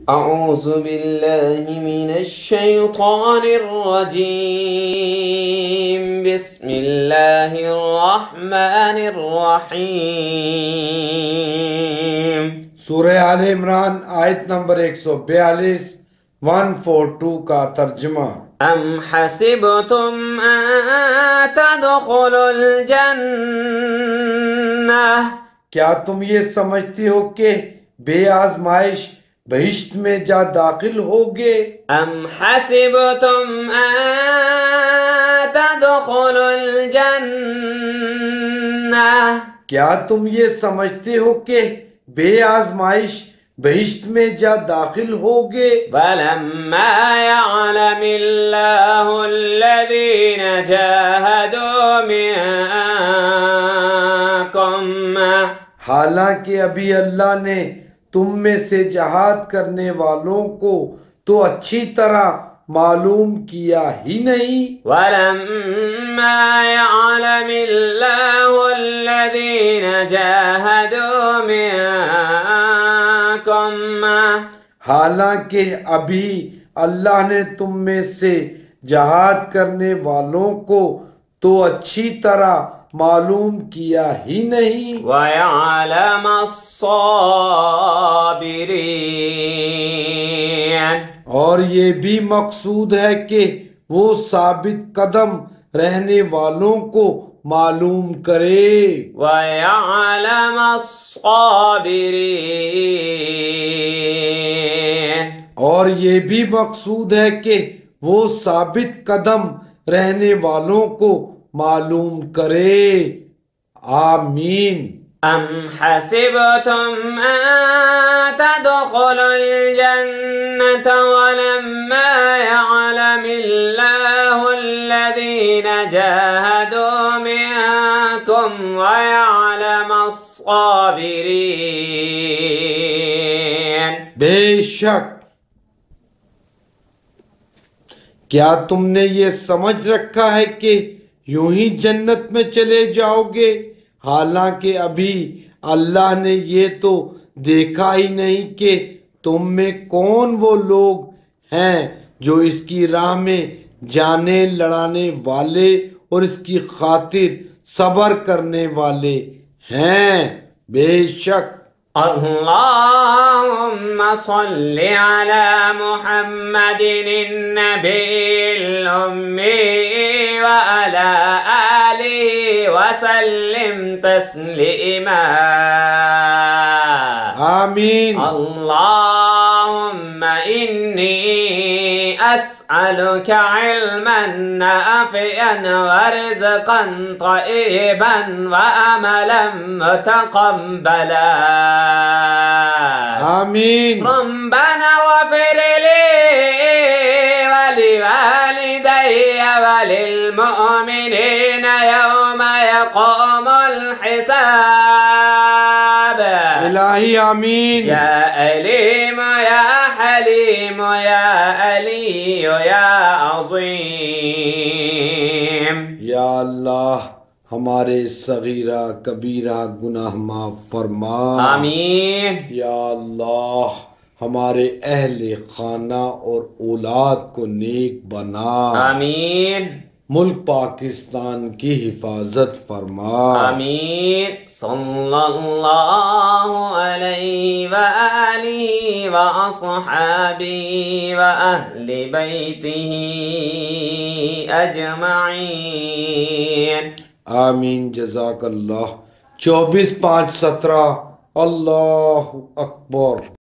اعوذ باللہ من الشیطان الرجیم بسم اللہ الرحمن الرحیم۔ سورہ آل عمران آیت نمبر 142 142 کا ترجمہ۔ ام حسبتم ان تدخلوا الجنہ، کیا تم یہ سمجھتے ہو کہ بے آزمائش بہشت میں جا داخل ہوگے؟ ام حسبتم ان تدخلوا الجنہ، کیا تم یہ سمجھتے ہو کہ بے آزمائش بہشت میں جا داخل ہوگے؟ وَلَمَّا يَعْلَمِ اللَّهُ الَّذِينَ جَاهَدُوا مِنكُمْ، حالانکہ ابھی اللہ نے تم میں سے جہاد کرنے والوں کو تو اچھی طرح معلوم کیا ہی نہیں۔ وَلَمَّا يَعْلَمِ اللَّهُ الَّذِينَ جَاهَدُوا مِنكُمْ، حالانکہ ابھی اللہ نے تم میں سے جہاد کرنے والوں کو تو اچھی طرح معلوم کیا ہی نہیں۔ وَيَعْلَمَ الصَّابِرِينَ، اور یہ بھی مقصود ہے کہ وہ ثابت قدم رہنے والوں کو معلوم کرے۔ وَيَعْلَمَ الصَّابِرِينَ، اور یہ بھی مقصود ہے کہ وہ ثابت قدم رہنے والوں کو معلوم کرے۔ آمین۔ ام حسبتم ان تدخلوا الجنة ولما يعلم الله الذين جاهدوا منكم ويعلم الصابرين۔ بے شک کیا تم نے یہ سمجھ رکھا ہے کہ یوں ہی جنت میں چلے جاؤ گے، حالانکہ ابھی اللہ نے یہ تو دیکھا ہی نہیں کہ تم میں کون وہ لوگ ہیں جو اس کی راہ میں جانیں لڑانے والے اور اس کی خاطر صبر کرنے والے ہیں۔ بے شک اللهم صل على محمد النبي الأمي وعلى آله وسلم تسليما۔ آمین۔ اللهم إني أسألك علما نافعا ورزقا طيبا وعملا متقبلا۔ آمین۔ ربنا اغفر لي ولوالدي وللمؤمنين يوم يقوم الحساب۔ الہی آمین۔ یا علیم یا حلیم یا علی یا عظیم۔ یا اللہ ہمارے صغیرہ کبیرہ گناہ معاف فرما۔ آمین۔ یا اللہ ہمارے اہل خانہ اور اولاد کو نیک بنا۔ آمین۔ ملک پاکستان کی حفاظت فرما۔ آمین۔ صلی اللہ علیہ وآلہ وأصحابہ وأہل بیتہ اجمعین۔ آمین۔ جزاک اللہ۔ 24/5/17 اللہ اکبر۔